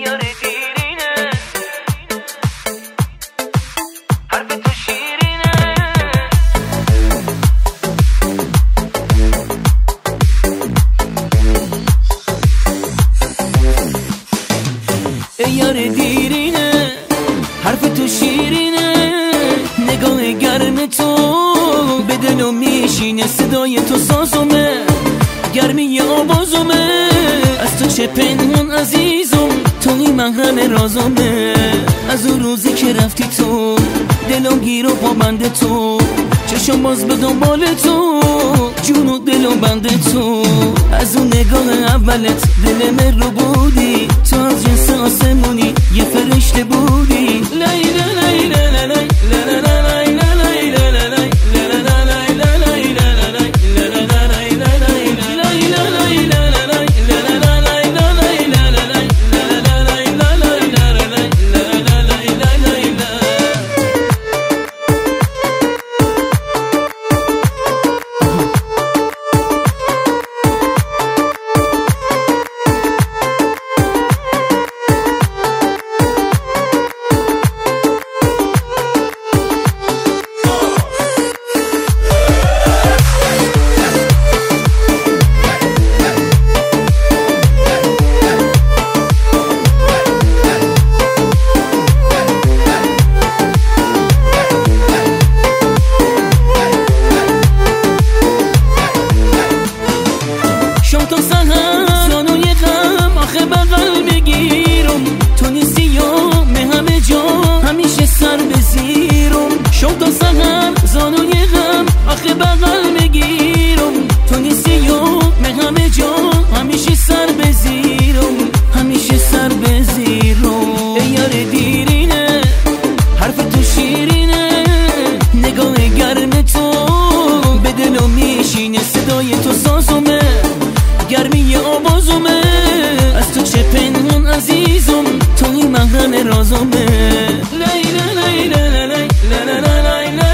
یار دیرینه حرف تو شیرینه ای یار دیرینه حرف تو شیرینه نگاه گرم تو به دلو میشینه صدای تو سازمه گرمی آوازمه از تو چه پنهون عزیزم توی من همه رازمه از اون روزی که رفتی تو دلم گیر و پابند تو چشم باز به دنبال تو جون و دل و بند تو از اون نگاه اولت دل من رو بودی تو از جنس آسمونی یه فرشته بودی لیلا لیلا لیلا شام تا سحر زانوی غم آخه بغل بگیرم تو نیستی و همه جا همیشه سر بزیرم شام تا سحر زانوی غم آخه بغل بگیرم تو نیستی و همه جا همیشه سر بزیرم همیشه سر بزیرم ای یار دیرینه حرف تو شیرینه نگاه گرم تو به دلو میشینه صدای تو سازمه گرمی آوازمه از تو چه پنهون عزیزم توی من همه رازمه لیلا لیلا لیلا لیلا لیلا